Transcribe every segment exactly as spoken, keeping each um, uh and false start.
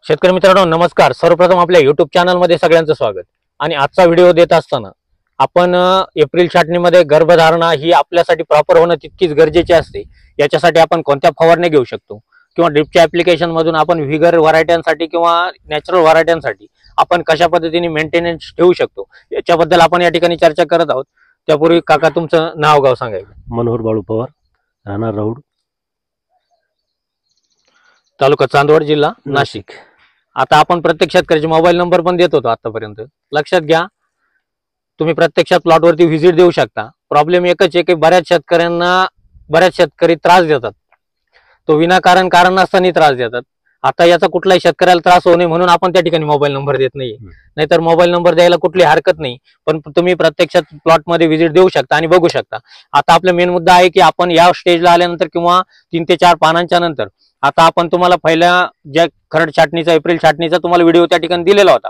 शेतकरी मित्रांनो नमस्कार। सर्वप्रथम आपल्या यूट्यूब चॅनल मध्ये सगळ्यांचं स्वागत। आणि आजचा व्हिडिओ देत असताना आपण एप्रिल छाटणीमध्ये गर्भधारणा ही आपल्यासाठी प्रॉपर होणं तितकीच गरजेची असते। याच्यासाठी आपण कोणत्या फवारण्या घेऊ शकतो किंवा ड्रिपच्या ऍप्लिकेशन मधून आपण व्हिगर व्हरायट्यांसाठी किंवा नॅचरल व्हरायट्यांसाठी आपण कशा पद्धतीने मेंटेनन्स ठेवू शकतो याच्याबद्दल आपण या ठिकाणी चर्चा करत आहोत। त्यापूर्वी काका तुमचं नाव गाव सांगायचं। मनोहर बाळू पवार, राहणार राऊड, तालुका चांदवड, जिल्हा नाशिक। आता आपण प्रत्येक शेतकऱ्याचे मोबाईल नंबर पण देत होतो आतापर्यंत। लक्षात घ्या, तुम्ही प्रत्यक्षात प्लॉटवरती व्हिजिट देऊ शकता। प्रॉब्लेम एकच आहे की बऱ्याच शेतकऱ्यांना बऱ्याच शेतकरी त्रास देतात, तो विनाकारण कारण नसताना त्रास देतात। आता याचा कुठलाही शेतकऱ्याला त्रास होऊ नये म्हणून आपण त्या ठिकाणी मोबाईल नंबर देत नाही, नाहीतर मोबाईल नंबर द्यायला कुठली हरकत नाही, पण तुम्ही प्रत्यक्षात प्लॉट मध्ये व्हिजिट देऊ शकता आणि बघू शकता। आता आपला मेन मुद्दा आहे की आपण या स्टेजला आल्यानंतर किंवा तीन ते चार पानांच्या नंतर आता आपण तुम्हाला पहिल्या ज्या खरड छाटणीचा एप्रिल छाटणीचा तुम्हाला व्हिडिओ त्या ठिकाणी दिलेला होता।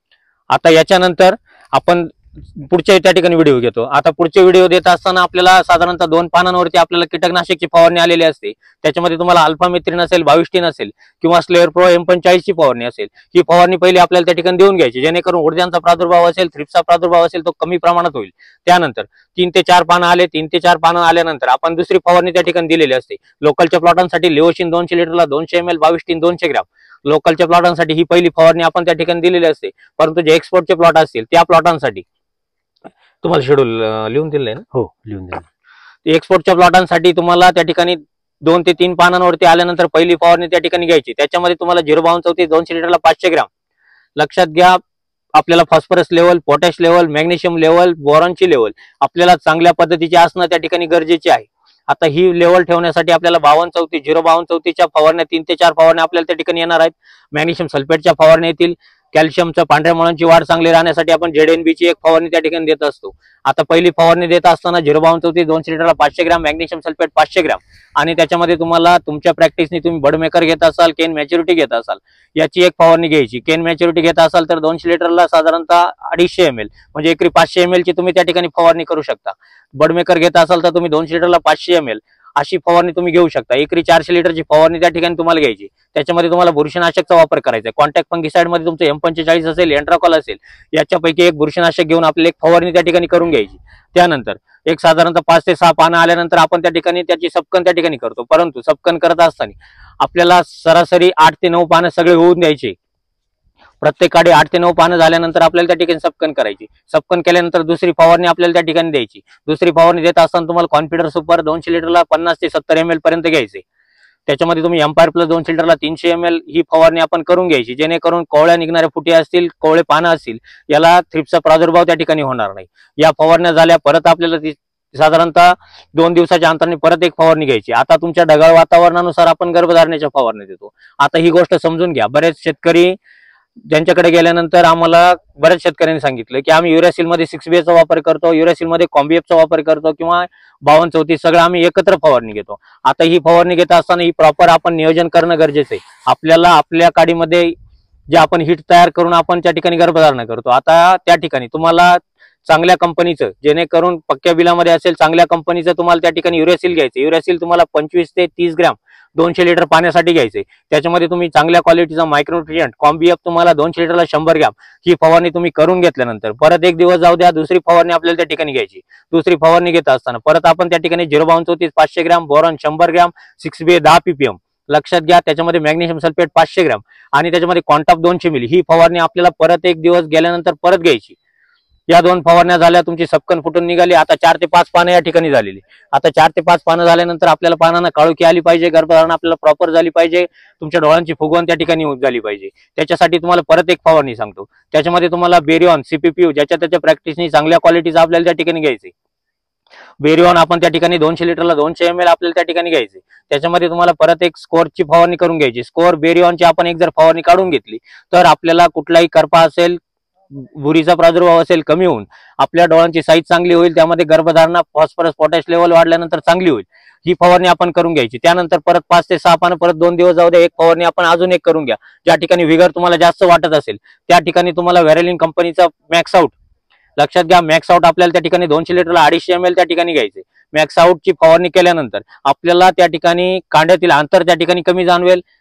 आता याच्यानंतर आपण पुढच्या त्या ठिकाणी व्हिडिओ घेतो। आता पुढचे व्हिडिओ देत असताना आपल्याला साधारणतः दोन पानांवरती आपल्याला कीटकनाशकची फवारणी आलेली असते। त्याच्यामध्ये तुम्हाला अल्फामेथ्रिन असेल, बाविस्टीन असेल किंवा स्लेअर प्रो एम पंचेचाळीस ची फवारणी असेल। ही फवारणी पहिली आपल्याला त्या ठिकाणी देऊन घ्यायची, जेणेकरून उडद्यांचा प्रादुर्भाव असेल, थ्रिप्सचा प्रादुर्भाव असेल तो कमी प्रमाणात होईल। त्यानंतर तीन ते चार पानं आले, तीन ते चार पानं आल्यानंतर आपण दुसरी फवारणी त्या ठिकाणी दिलेली असते। लोकलच्या प्लॉटांसाठी लिओशिन दोनशे लिटरला दोनशे एम एल, बाविस्टीन दोनशे ग्रॅम। लोकलच्या प्लॉटांसाठी ही पहिली फवारणी आपण त्या ठिकाणी दिलेली असते। परंतु जे एक्सपोर्टचे प्लॉट असतील त्या प्लॉटांसाठी तुम्हाला शेड्यूल लिहून दिलंय ना? हो, लिहून दिलं। एक्सपोर्टच्या प्लॉटांसाठी तुम्हाला त्या ठिकाणी दोन ते तीन पानांवरती आल्यानंतर पहिली फवारणी त्या ठिकाणी घ्यायची। त्याच्यामध्ये तुम्हाला झिरो बावन चौतीस दोनशे लिटरला पाचशे ग्रॅम। लक्षात घ्या, आपल्याला phosphorus level, potash level, magnesium level, बोरॉनची लेवल आपल्याला चांगल्या पद्धतीचे असणं त्या ठिकाणी गरजेचे आहे। आता ही लेवल ठेवण्यासाठी आपल्याला बावन चौतीस झिरो बावन चौतीसच्या फवारण्या तीन ते चार फवारण्या आपल्याला त्या ठिकाणी येणार आहेत। मॅग्नेशियम सल्फेटच्या फवारण्या येतील। कॅल्शियमच्या पांढऱ्या मुळांची वाढ चांगली राहण्यासाठी आपण झेडएनबी ची एक फवारणी त्या ठिकाणी देत असतो। आता पहिली फवारणी देत असताना झिरो बावन चौतीस दोनशे लिटरला पाचशे ग्रॅम, मॅग्नेशियम सल्फेट पाचशे ग्रॅम आणि त्याच्यामध्ये तुम्हाला तुमच्या प्रॅक्टिसनी तुम्ही बडमेकर घेत असाल, केन मॅच्युरिटी घेत असाल, याची एक फवारणी घ्यायची। केन मॅच्युरिटी घेत असाल तर दोनशे लिटरला साधारणतः अडीचशे एम एल म्हणजे एकरी पाचशे एम एल ची तुम्ही त्या ठिकाणी फवारणी करू शकता। बडमेकर घेत असाल तर तुम्ही दोनशे लिटरला पाचशे एम एल अशी फवारणी तुम्ही घेऊ शकता। एकरी चारशे लिटरची फवारणी त्या ठिकाणी तुम्हाला घ्यायची। त्याच्यामध्ये तुम्हाला बुरशीनाशकचा वापर करायचा आहे। कॉन्टॅक्ट फंगिसाइड मध्ये तुमचं एम पंचेचाळीस असेल, एंट्राकॉल असेल, याच्यापैकी एक बुरशीनाशक घेऊन आपल्याला एक फवारणी त्या ठिकाणी करून घ्यायची। त्यानंतर एक साधारणतः पाच ते सहा पानं आल्यानंतर आपण त्या ठिकाणी त्याची सपकन त्या ठिकाणी करतो। परंतु सपकन करत असताना आपल्याला सरासरी आठ ते नऊ पानं सगळे होऊन द्यायचे। प्रत्येक काडी आठ ते नऊ पानं झाल्यानंतर आपल्याला त्या ठिकाणी सपकन करायची। सपकन केल्यानंतर दुसरी फवारणी आपल्याला त्या ठिकाणी द्यायची। दुसरी फवारणी देत असताना तुम्हाला कॉन्फिडर सुपर दोनशे लिटरला पन्नास ते सत्तर एम एल पर्यंत घ्यायचे। त्याच्यामध्ये तुम्ही एम्पायर प्लस दोनशे लिटरला तीनशे एम एल ही फवारणी आपण करून घ्यायची, जेणेकरून कोवळ्या निघणाऱ्या फुटी असतील, कोवळे पानं असतील, याला थ्रिप्सचा प्रादुर्भाव त्या ठिकाणी होणार नाही। या फवारण्या झाल्या परत आपल्याला ती साधारणतः दोन दिवसाच्या अंतराने परत एक फवारणी घ्यायची। आता तुमच्या ढगाळ वातावरणानुसार आपण गर्भधारणेच्या फवारणी देतो। आता ही गोष्ट समजून घ्या। बरेच शेतकरी ज्यांच्याकडे गेल्यानंतर आम्हाला बऱ्याच शेतकऱ्यांनी सांगितलं की आम्ही युरॅसिल मध्ये सिक्स बी चा वापर करतो, युरॅसिल मध्ये कॉम्बिएफचा वापर करतो किंवा बावन चौतीस सगळं आम्ही एकत्र फवारणी घेतो। आता ही फवारणी घेत असताना ही प्रॉपर आपण नियोजन करणं गरजेचं आहे। आपल्याला आपल्या काडीमध्ये जे आपण हिट तयार करून आपण त्या ठिकाणी गर्भधारणा करतो। आता त्या ठिकाणी तुम्हाला चांगल्या कंपनीचं, जेणेकरून पक्क्या बिलामध्ये असेल चांगल्या कंपनीचं तुम्हाला त्या ठिकाणी युरॅसिल घ्यायचं। युरॅसिल तुम्हाला पंचवीस ते तीस ग्रॅम दोनशे लिटर पाण्यासाठी घ्यायचे। त्याच्यामध्ये तुम्ही चांगल्या क्वालिटीचा मायक्रोन्यूट्रिएंट कॉम्बिएफ तुम्हाला दोनशे लिटरला शंभर ग्रॅम ही फवारणी तुम्ही करून घेतल्यानंतर परत एक दिवस जाऊ द्या, दुसरी फवारणी आपल्याला त्या ठिकाणी घ्यायची। दुसरी फवारणी घेत असताना परत आपण त्या ठिकाणी झिरो बावन चौतीस पाचशे ग्रॅम, बोरॉन शंभर ग्रॅम, सिक्स बी दहा पीपीएम लक्षात घ्या। त्याच्यामध्ये मॅग्नेशियम सल्फेट पाचशे ग्रॅम आणि त्याच्यामध्ये कॉन्टॉप दोनशे मिली ही फवारणी आपल्याला परत एक दिवस गेल्यानंतर परत घ्यायची। या दोन फवारण्या झाल्या, तुमची सपकन फुटून निघाली। आता चार ते पाच पानं या ठिकाणी झालेली। आता चार ते पाच पानं झाल्यानंतर आपल्याला पानांना काळोखी आली पाहिजे, गर्भधारणा आपल्याला प्रॉपर झाली पाहिजे, तुमच्या डोळ्यांची फुगवण त्या ठिकाणी झाली पाहिजे। त्याच्यासाठी तुम्हाला परत एक फवारणी सांगतो। त्याच्यामध्ये तुम्हाला बेरियॉन, सीपीपीयू ज्याच्या त्याच्या प्रॅक्टिसनी चांगल्या क्वालिटीचा आपल्याला त्या ठिकाणी घ्यायचे। बेरियॉन आपण त्या ठिकाणी दोनशे लिटरला दोनशे एम एल आपल्याला त्या ठिकाणी घ्यायचे। त्याच्यामध्ये तुम्हाला परत एक स्कोरची फवारणी करून घ्यायची। स्कोर बेरियॉनची आपण एक जर फवारणी काढून घेतली तर आपल्याला कुठलाही करपा असेल, बुरीचा प्रादुर्भाव असेल कमी होऊन आपल्या डोळ्यांची साईज चांगली होईल। त्यामध्ये गर्भधारणा, फॉस्फरस पोटॅश लेवल वाढल्यानंतर चांगली होईल। ही फवारणी आपण करून घ्यायची। त्यानंतर परत पाच ते सहा पानं परत दोन दिवस जाऊ द्या, एक फवारणी आपण अजून एक करून घ्या। ज्या ठिकाणी व्हिगर तुम्हाला जास्त वाटत असेल त्या ठिकाणी तुम्हाला व्हेरेलिन कंपनीचा मॅक्स आउट लक्षात घ्या। मॅक्स आउट आपल्याला त्या ठिकाणी दोनशे लिटरला अडीचशे एम एल त्या ठिकाणी घ्यायचे। मॅक्स आउटची फवारणी केल्यानंतर आपल्याला त्या ठिकाणी कांड्यातील अंतर त्या ठिकाणी कमी जाणवेल,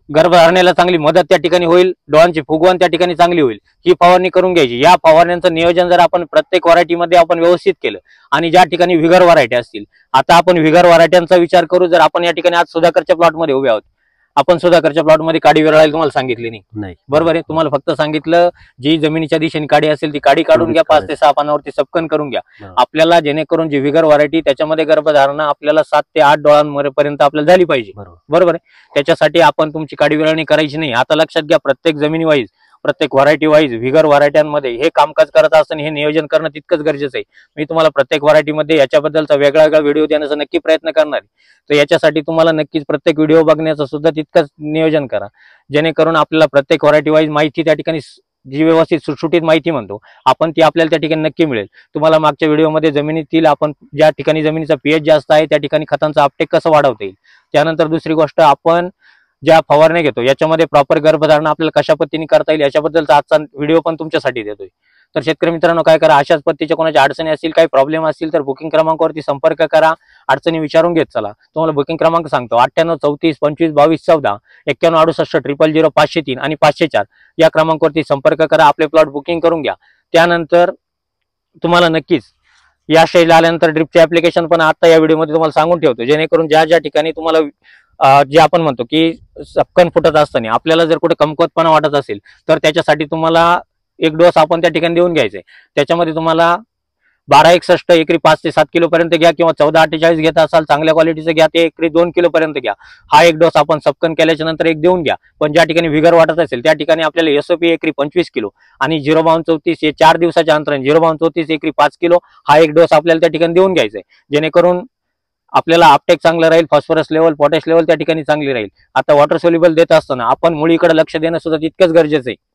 गर्भधारणेला चांगली मदत त्या ठिकाणी होईल, डोळ्यांची फुगवण त्या ठिकाणी चांगली होईल, ही फवारणी करून घ्यायची। या फवारण्यांचं नियोजन जर आपण प्रत्येक व्हरायटीमध्ये आपण व्यवस्थित केलं आणि ज्या ठिकाणी विगर व्हरायटी असतील, आता आपण विगर व्हरायट्यांचा विचार करू। जर आपण या ठिकाणी आज सुधाकरच्या प्लॉटमध्ये उभे आहोत, आपण सुधाकरच्या प्लॉटमध्ये काडी विरळायला तुम्हाला सांगितली नाही, नाही बरोबर आहे। तुम्हाला फक्त सांगितलं जी जमिनीच्या दिशेने काडी असेल ती काडी काढून घ्या, पाच ते सहा पानावरती सपकन करून घ्या आपल्याला, जेणेकरून जी विगर व्हरायटी त्याच्यामध्ये गर्भधारणा आपल्याला सात ते आठ डोळ्यांपर्यंत आपल्याला झाली पाहिजे, बरोबर आहे। त्याच्यासाठी आपण तुमची काडी विरळणी करायची नाही। आता लक्षात घ्या, प्रत्येक जमिनी वाईज, प्रत्येक व्हरायटी वाईज विगर व्हरायट्यांमध्ये हे कामकाज करत असताना हे नियोजन करणं तितकंच गरजेचं आहे। मी तुम्हाला प्रत्येक व्हरायटीमध्ये याच्याबद्दलचा वेगळा वेगळा व्हिडिओ देण्याचा नक्की प्रयत्न करणार आहे। तर याच्यासाठी तुम्हाला नक्कीच प्रत्येक व्हिडिओ बघण्याचं सुद्धा तितकंच नियोजन करा, जेणेकरून आपल्याला प्रत्येक व्हरायटी वाईज माहिती त्या ठिकाणी जी व्यवस्थित सुटसुटीत माहिती म्हणतो आपण ती आपल्याला त्या ठिकाणी नक्की मिळेल। तुम्हाला मागच्या व्हिडिओमध्ये जमिनीतील आपण ज्या ठिकाणी जमिनीचा पीएच जास्त आहे त्या ठिकाणी खतांचं अपटेक कसं वाढवता येईल, त्यानंतर दुसरी गोष्ट आपण ज्या फवारण्या घेतो याच्यामध्ये प्रॉपर गर्भधारणा आपल्याला कशा पद्धतीने करता येईल याच्याबद्दलचा आजचा व्हिडिओ पण तुमच्यासाठी देतोय। तर शेतकरी मित्रांनो काय करा, अशाच पद्धतीच्या कोणाच्या अडचणी असतील, काही प्रॉब्लेम असतील तर बुकिंग क्रमांकावरती संपर्क करा, अडचणी विचारून घेत चला। तुम्हाला बुकिंग क्रमांक सांगतो, अठ्ठ्याण्णव चौतीस पंचवीस बावीस चौदा एक्क्याण्णव अडुसष्ट ट्रिपल झिरो पाचशे तीन आणि पाचशे चार या क्रमांकावरती संपर्क करा, आपले प्लॉट बुकिंग करून घ्या। त्यानंतर तुम्हाला नक्कीच या स्टेजला आल्यानंतर ड्रिपचे ऍप्लिकेशन पण आता या व्हिडिओमध्ये तुम्हाला सांगून ठेवतो, जेणेकरून ज्या ज्या ठिकाणी तुम्हाला जे आपण म्हणतो की सपकन फुटत असताना आपल्याला जर कुठे कमकुवतपणा वाटत असेल तर त्याच्यासाठी तुम्हाला एक डोस आपण त्या ठिकाणी देऊन घ्यायचा आहे। त्याच्यामध्ये तुम्हाला बारा एकसष्ट एकरी पाच ते सात किलो पर्यंत घ्या, किंवा चौदा अठ्ठेचाळीस घेत असाल चांगल्या क्वालिटीचं घ्या, ते एकरी दोन किलो पर्यंत घ्या। हा एक डोस आपण सपकन केल्याच्या नंतर एक देऊन घ्या। पण ज्या ठिकाणी विगर वाटत असेल त्या ठिकाणी आपल्याला एसओपी एकरी पंचवीस किलो आणि झिरो बावन चौतीस हे चार दिवसाच्या अंतराने झिरो बावन चौतीस एकरी पाच किलो हा एक डोस आपल्याला त्या ठिकाणी देऊन घ्यायचा आहे, जेणेकरून आपल्याला अपटेक चांगलं राहील, फॉस्फरस लेवल पोटॅश लेवल त्या ठिकाणी चांगली राहील। आता वॉटर सोल्युबल देत असताना आपण मुळीकडे लक्ष देणं सुद्धा तितकंच गरजेचं आहे।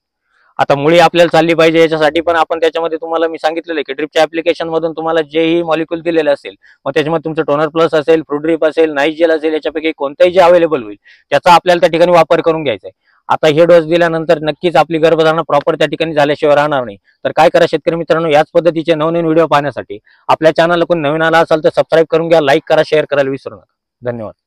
आता मुळी आपल्याला चालली पाहिजे याच्यासाठी पण आपण त्याच्यामध्ये तुम्हाला मी सांगितलेलं आहे की ड्रिपच्या ऍप्लिकेशन मधून तुम्हाला जेही मॉलिक्यूल दिलेले असेल, मग त्याच्यामध्ये तुमचं टोनर प्लस असेल, फ्रूट ड्रिप असेल, नाईस जेल असेल, याच्यापैकी कोणताही जे अवेलेबल होईल त्याचा आपल्याला त्या ठिकाणी वापर करून घ्यायचा आहे। आता हे डोस दिल्यानंतर नक्कीच आपली गर्भधारणा प्रॉपर त्या ठिकाणी झाल्याशिवाय राहणार नाही। तर काय करा शेतकरी मित्रांनो, याच पद्धतीचे नवनवीन व्हिडिओ पाहण्यासाठी आपल्या चॅनलला कोणी नवीन आला असेल तर सबस्क्राईब करून घ्या, लाईक करा, शेअर करायला विसरू नका। धन्यवाद।